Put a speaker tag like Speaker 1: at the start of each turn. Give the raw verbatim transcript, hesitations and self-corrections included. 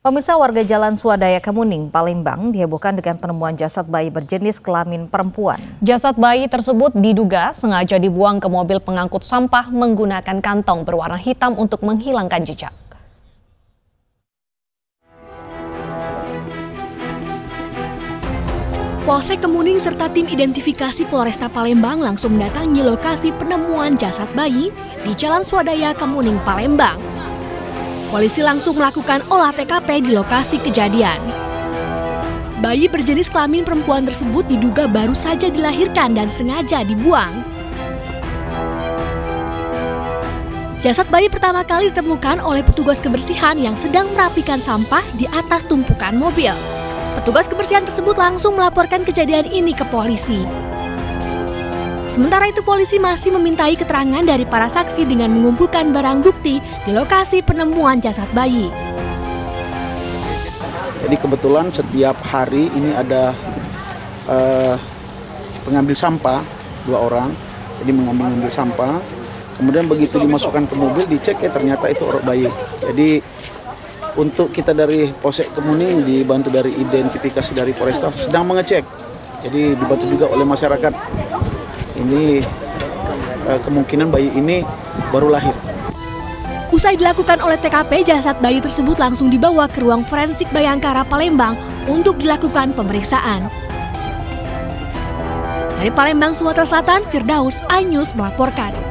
Speaker 1: Pemirsa, warga Jalan Swadaya Kemuning, Palembang dihebohkan dengan penemuan jasad bayi berjenis kelamin perempuan.
Speaker 2: Jasad bayi tersebut diduga sengaja dibuang ke mobil pengangkut sampah menggunakan kantong berwarna hitam untuk menghilangkan jejak.
Speaker 3: Polsek Kemuning serta tim identifikasi Polresta Palembang langsung mendatangi lokasi penemuan jasad bayi di Jalan Swadaya Kemuning, Palembang. Polisi langsung melakukan olah T K P di lokasi kejadian. Bayi berjenis kelamin perempuan tersebut diduga baru saja dilahirkan dan sengaja dibuang. Jasad bayi pertama kali ditemukan oleh petugas kebersihan yang sedang merapikan sampah di atas tumpukan mobil. Petugas kebersihan tersebut langsung melaporkan kejadian ini ke polisi. Sementara itu, polisi masih memintai keterangan dari para saksi dengan mengumpulkan barang bukti di lokasi penemuan jasad bayi.
Speaker 4: Jadi kebetulan setiap hari ini ada uh, pengambil sampah, dua orang, jadi mengambil sampah. Kemudian begitu dimasukkan ke mobil, dicek ya ternyata itu orok bayi. Jadi untuk kita dari Polsek Kemuning dibantu dari identifikasi dari Polresta sedang mengecek. Jadi dibantu juga oleh masyarakat. Ini eh, kemungkinan bayi ini baru lahir.
Speaker 3: Usai dilakukan oleh T K P, jasad bayi tersebut langsung dibawa ke ruang forensik Bayangkara Palembang untuk dilakukan pemeriksaan. Dari Palembang, Sumatera Selatan, Firdaus, iNews melaporkan.